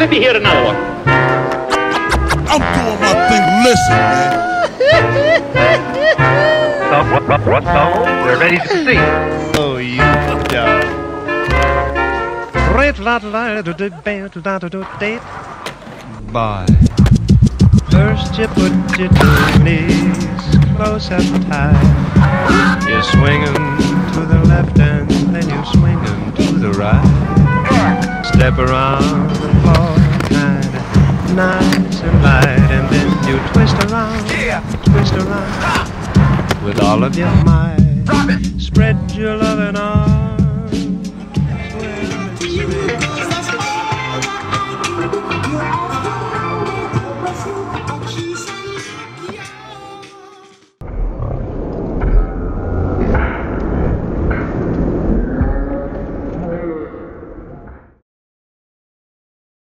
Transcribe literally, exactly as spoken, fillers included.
Let me hear another one. I'm doing my thing. Listen, man. They're ready to proceed. Oh, you dog. Bye. First you put your two knees close and tight. You swing 'em to the left and then you swing 'em to the right. Step around the floor kinda nice and light, and then you twist around, twist around with all of your might. Spread your loving arms